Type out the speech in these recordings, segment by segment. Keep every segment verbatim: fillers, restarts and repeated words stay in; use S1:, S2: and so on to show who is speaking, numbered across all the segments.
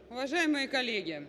S1: Уважаемые коллеги,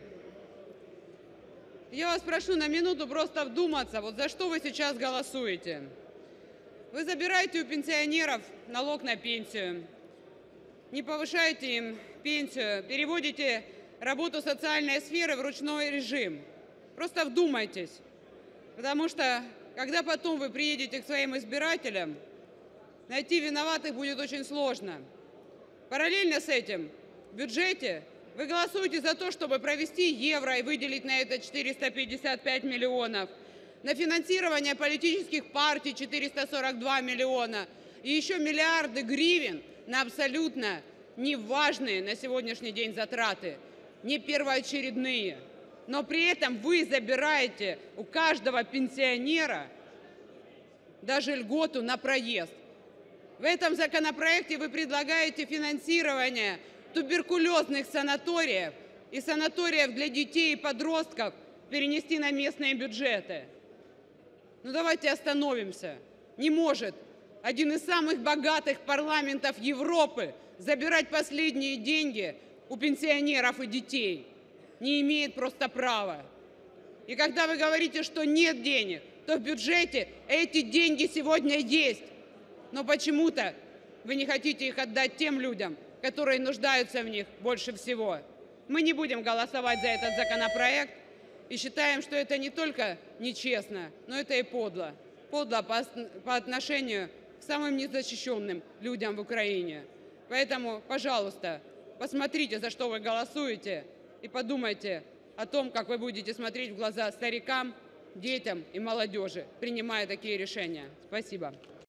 S1: я вас прошу на минуту просто вдуматься, вот за что вы сейчас голосуете. Вы забираете у пенсионеров налог на пенсию, не повышаете им пенсию, переводите работу социальной сферы в ручной режим. Просто вдумайтесь, потому что, когда потом вы приедете к своим избирателям, найти виноватых будет очень сложно. Параллельно с этим в бюджете вы голосуете за то, чтобы провести евро и выделить на это четыреста пятьдесят пять миллионов, на финансирование политических партий четыреста сорок два миллиона и еще миллиарды гривен на абсолютно неважные на сегодняшний день затраты, не первоочередные. Но при этом вы забираете у каждого пенсионера даже льготу на проезд. В этом законопроекте вы предлагаете финансирование туберкулезных санаториев и санаториев для детей и подростков перенести на местные бюджеты. Ну давайте остановимся. Не может один из самых богатых парламентов Европы забирать последние деньги у пенсионеров и детей. Не имеет просто права. И когда вы говорите, что нет денег, то в бюджете эти деньги сегодня есть. Но почему-то вы не хотите их отдать тем людям, которые нуждаются в них больше всего. Мы не будем голосовать за этот законопроект и считаем, что это не только нечестно, но это и подло. Подло по, по отношению к самым незащищенным людям в Украине. Поэтому, пожалуйста, посмотрите, за что вы голосуете, и подумайте о том, как вы будете смотреть в глаза старикам, детям и молодежи, принимая такие решения. Спасибо.